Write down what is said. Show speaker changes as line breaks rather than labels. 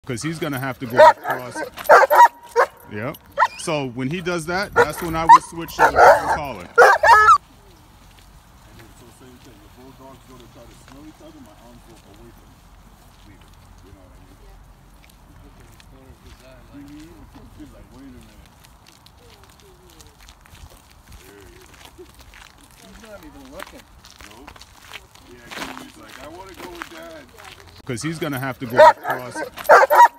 because he's going to have to go across. Yep. So when he does that, that's when I would switch to the collar.
And then so same thing. If both dogs go to try to smell each other, my arms go away from leave it. You know what I mean? He's like, wait a minute.
He's not even looking.
Nope. Yeah, he's like, I want to go with Dad.
Because he's going to have to go across.